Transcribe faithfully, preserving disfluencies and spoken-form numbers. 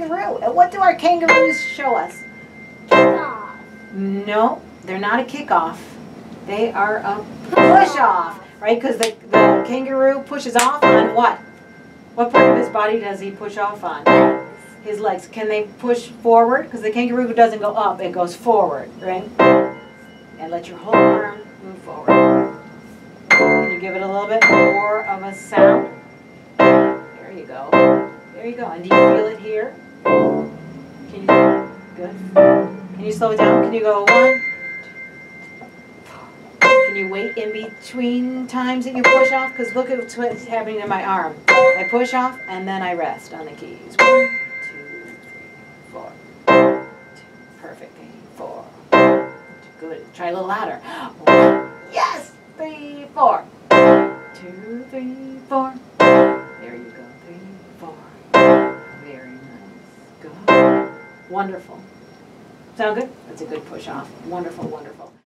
kangaroo. And what do our kangaroos show us? Kickoff. No, they're not a kickoff. They are a push-off, right? Because the, the kangaroo pushes off on what? What part of his body does he push off on? His legs. Can they push forward? Because the kangaroo doesn't go up, it goes forward, right? And let your whole arm move forward. Can you give it a little bit more of a sound? There you go. There you go. And do you feel it here? Can you? Good. Can you slow it down? Can you go one? Can you wait in between times that you push off? Because look at what's happening in my arm. I push off and then I rest on the keys. One, two, three, four. Two. Perfect. Four. Good. Try a little louder. One. Yes! Three, four. Two, three, four. There you go. Three, four. Very nice. Good. Wonderful. Sound good? That's a good push off. Wonderful, wonderful.